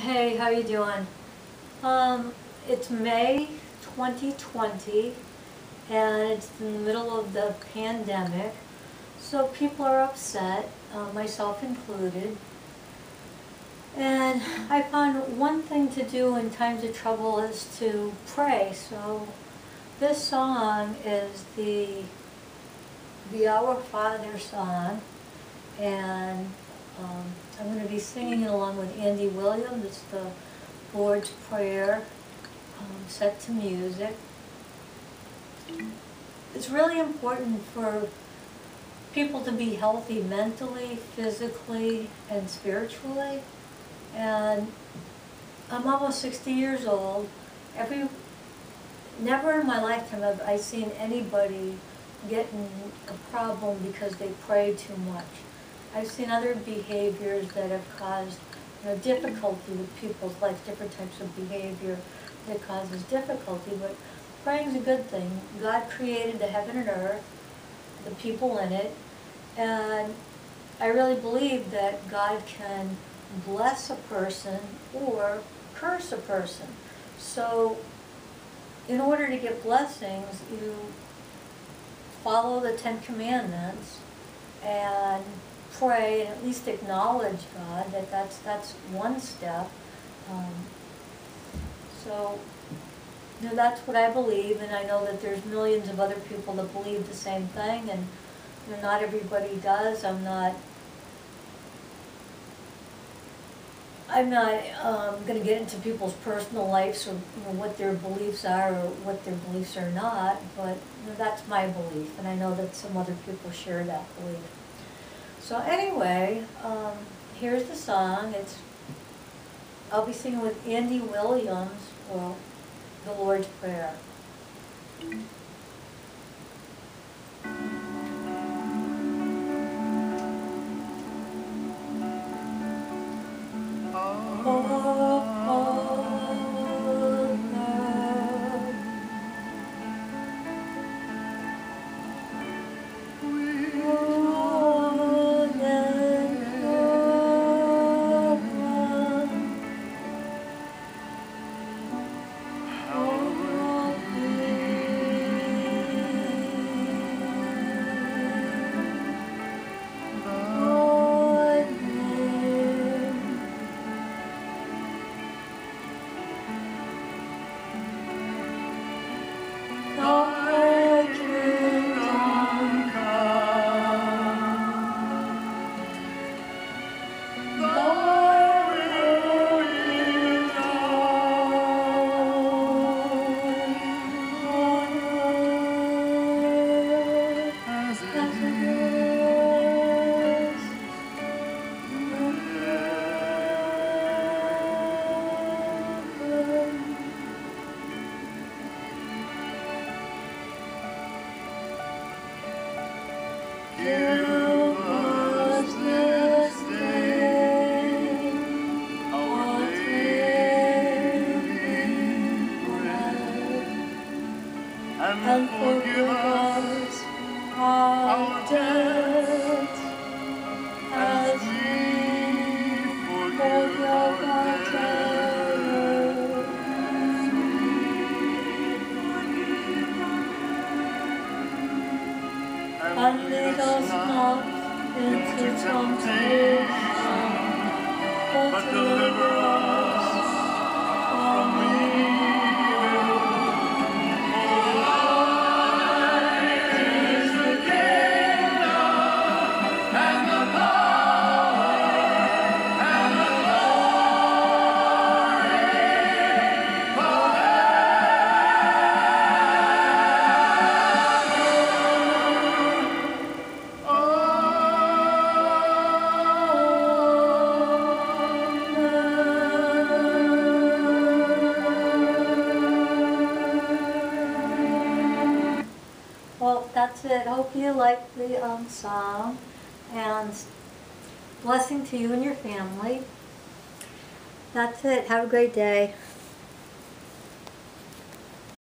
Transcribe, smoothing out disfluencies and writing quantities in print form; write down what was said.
Hey, how you doing? It's May 2020 and it's in the middle of the pandemic, so people are upset, myself included. And I found one thing to do in times of trouble is to pray. So this song is the Our Father song, and I'm going to be singing it along with Andy Williams. It's the Lord's Prayer set to music. It's really important for people to be healthy mentally, physically, and spiritually. And I'm almost 60 years old. Never in my lifetime have I seen anybody get in a problem because they pray too much. I've seen other behaviors that have caused difficulty with people's lives, different types of behavior that causes difficulty, but praying is a good thing. God created the heaven and earth, the people in it, and I really believe that God can bless a person or curse a person. So in order to get blessings, you follow the 10 Commandments and pray and at least acknowledge God. That's one step. So that's what I believe, and I know that there's millions of other people that believe the same thing, and not everybody does. I'm not going to get into people's personal lives or what their beliefs are or what their beliefs are not, but that's my belief, and I know that some other people share that belief. So anyway, here's the song. I'll be singing with Andy Williams, well, the Lord's Prayer. Give us this day our daily bread, and forgive us our debts, as we forgive our debtors. And lead us not into temptation, but deliver us from evil. For thine is the kingdom, and the power, and the glory forever. Well, that's it. Hope you like the song, and blessing to you and your family. That's it. Have a great day.